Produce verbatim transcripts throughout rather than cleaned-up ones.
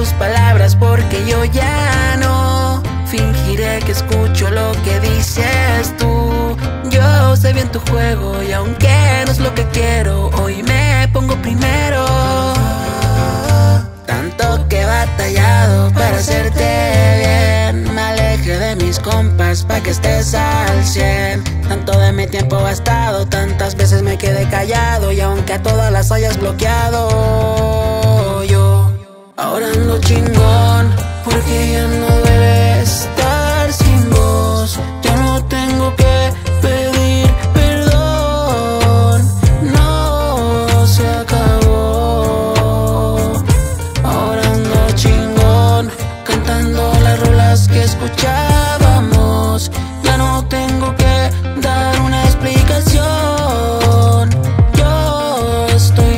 tus palabras porque yo ya no fingiré que escucho lo que dices tú. Yo sé bien tu juego y aunque no es lo que quiero, hoy me pongo primero. Tanto que he batallado para hacerte bien, me alejé de mis compas pa' que estés al cien. Tanto de mi tiempo gastado, tantas veces me quedé callado, y aunque a todas las hayas bloqueado, yo ahora ando chingón, porque ya no duele estar sin voz. Ya no tengo que pedir perdón, no se acabó. Ahora ando chingón, cantando las rolas que escuchábamos. Ya no tengo que dar una explicación, yo estoy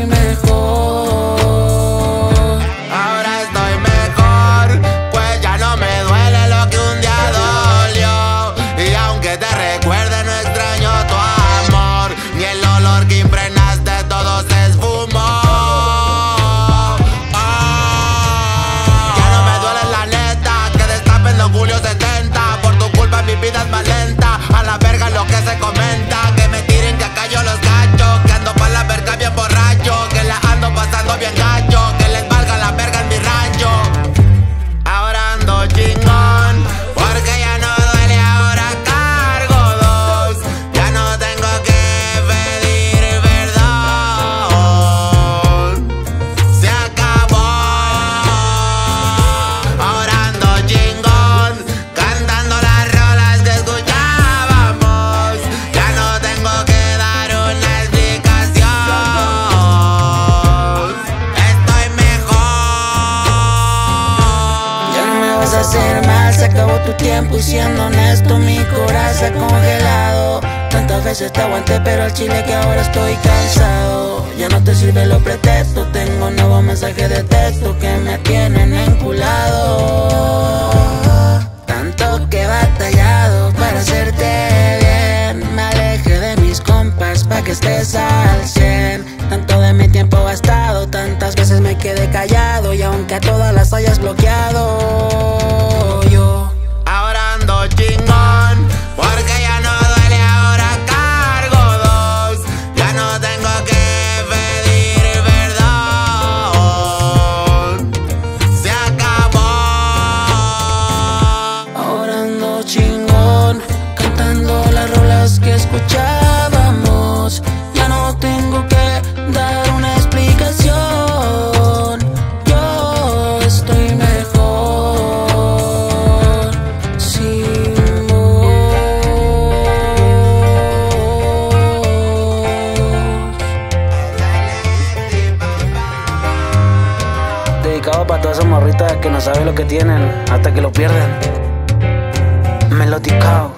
mejor. Ahora estoy mejor, pues ya no me duele lo que un día dolió. Y aunque te recuerde no extraño tu amor, ni el olor que impregnaste todo se esfumó. Oh, ya no me duele la neta que destapen los Julio setenta. Por tu culpa mi vida es más lenta, a la verga lo que se comenta. Que me tiren que acá yo los gacho, que ando pa' la verga bien borracho, que la ando pasando bien gacho, que les valga la verga en mi rancho. Ahora ando chingón, porque ya no duele, ahora cargo dos. Ya no tengo que pedir perdón, se acabó. Ahora ando chingón, cantando las rolas que escuchábamos. Ya no tengo que dar una explicación, estoy mejor. Ya no me vas a hacer mal, se acabó tu tiempo y siendo honesto mi corazón congelado. Tantas veces te aguanté pero al chile que ahora estoy cansado. Ya no te sirve lo pretexto, tengo un nuevo mensaje de texto que me tienen enculado. Tanto que he batallado para hacerte bien, me alejé de mis compas pa' que estés al cien. Tanto de mi tiempo gastado, tantas veces me quedé callado, y aunque a todas las hayas bloqueado, yo Ahora ando chingón, porque ya no duele, ahora cargo dos. Ya no tengo que pedir perdón, se acabó. ahora ando chingón, cantando las rolas que escuchábamos. Ya no tengo que dar una explicación, yo estoy mejor sin vos. Dedicado para todas esas morritas que no saben lo que tienen hasta que lo pierden. Melodicao.